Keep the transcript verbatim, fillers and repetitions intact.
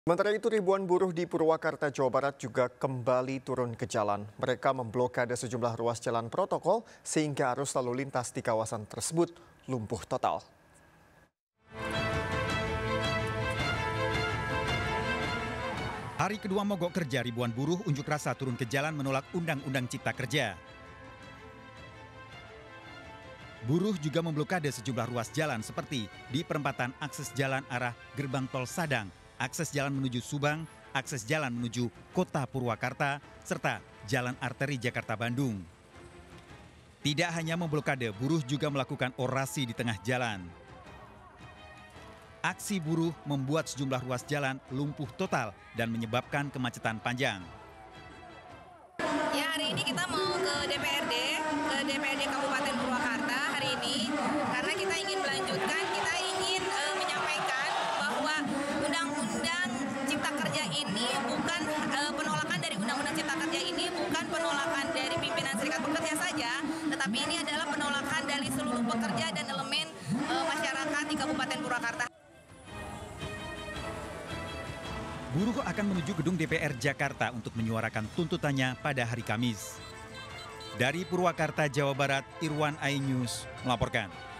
Sementara itu ribuan buruh di Purwakarta, Jawa Barat juga kembali turun ke jalan. Mereka memblokade sejumlah ruas jalan protokol sehingga arus lalu lintas di kawasan tersebut lumpuh total. Hari kedua mogok kerja, ribuan buruh unjuk rasa turun ke jalan menolak Undang-Undang Cipta Kerja. Buruh juga memblokade sejumlah ruas jalan seperti di perempatan akses jalan arah Gerbang Tol Sadang, akses jalan menuju Subang, akses jalan menuju Kota Purwakarta, serta jalan arteri Jakarta-Bandung. Tidak hanya memblokade, buruh juga melakukan orasi di tengah jalan. Aksi buruh membuat sejumlah ruas jalan lumpuh total dan menyebabkan kemacetan panjang. Ya, hari ini kita mau ke D P R D, ke D P R D Kabupaten Purwakarta hari ini, karena kita ingin melanjutkan, kita ingin uh, menyampaikan bahwa Undang-Undang Cipta Kerja ini bukan uh, penolakan dari Undang-Undang Cipta Kerja ini bukan penolakan dari pimpinan serikat pekerja saja, tetapi ini adalah penolakan dari seluruh pekerja dan elemen uh, masyarakat di Kabupaten Purwakarta. Buruh akan menuju gedung D P R Jakarta untuk menyuarakan tuntutannya pada hari Kamis. Dari Purwakarta, Jawa Barat, Irwan iNews melaporkan.